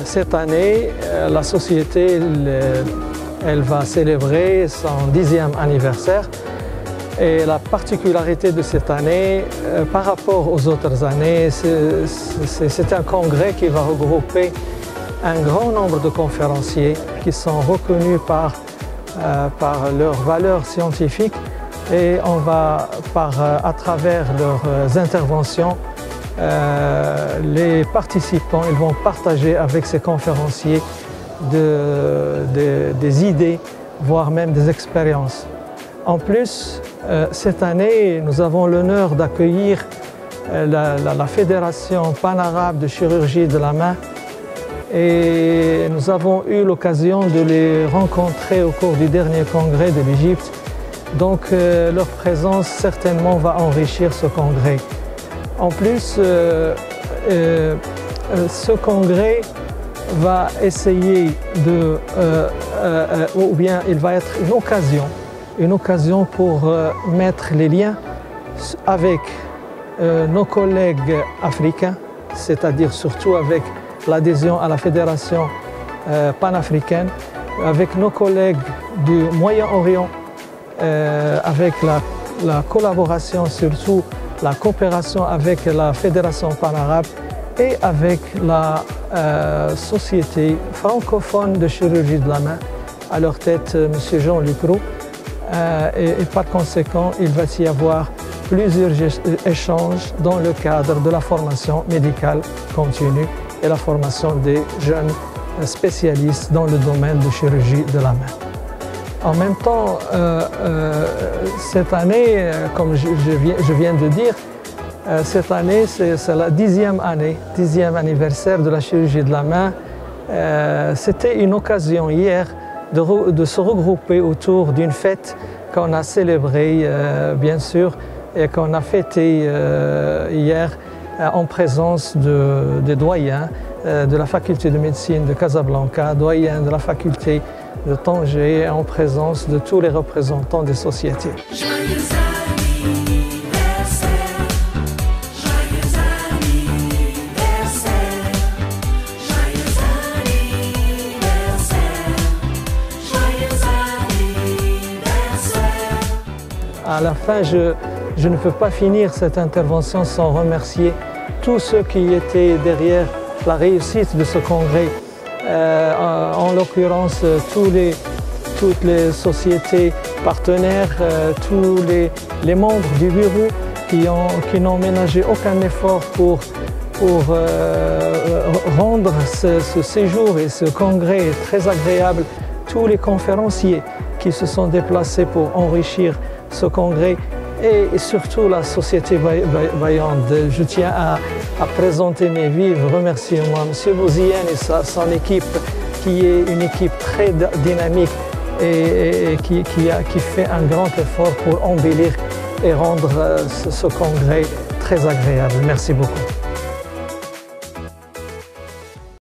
cette année, la société elle va célébrer son 10e anniversaire. Et la particularité de cette année, par rapport aux autres années, c'est un congrès qui va regrouper un grand nombre de conférenciers qui sont reconnus par leurs valeurs scientifiques, et on va, à travers leurs interventions, les participants ils vont partager avec ces conférenciers des idées, voire même des expériences. En plus, cette année, nous avons l'honneur d'accueillir la Fédération panarabe de chirurgie de la main, et nous avons eu l'occasion de les rencontrer au cours du dernier congrès de l'Égypte. Donc leur présence certainement va enrichir ce congrès. En plus, ce congrès va essayer ou bien il va être une occasion pour mettre les liens avec nos collègues africains, c'est-à-dire surtout avec l'adhésion à la Fédération panafricaine, avec nos collègues du Moyen-Orient, avec la collaboration, surtout la coopération avec la Fédération panarabe et avec la Société francophone de chirurgie de la main, à leur tête M. Jean-Luc Roux. Et par conséquent, il va y avoir plusieurs échanges dans le cadre de la formation médicale continue et la formation des jeunes spécialistes dans le domaine de chirurgie de la main. En même temps, cette année, comme je viens de dire, cette année, c'est la 10e année, 10e anniversaire de la chirurgie de la main. C'était une occasion hier de se regrouper autour d'une fête qu'on a célébrée, bien sûr, et qu'on a fêtée hier en présence des doyens de la faculté de médecine de Casablanca, doyens de la faculté de Tanger, en présence de tous les représentants des sociétés. À la fin, je ne peux pas finir cette intervention sans remercier tous ceux qui étaient derrière la réussite de ce congrès. En l'occurrence, toutes les sociétés partenaires, tous les membres du bureau qui n'ont ménagé aucun effort pour rendre ce séjour et ce congrès très agréable. Tous les conférenciers qui se sont déplacés pour enrichir ce congrès, et surtout la Société Vaillante. Je tiens à présenter mes vifs remerciements à M. Bouzien et son équipe, qui est une équipe très dynamique et qui fait un grand effort pour embellir et rendre ce congrès très agréable. Merci beaucoup.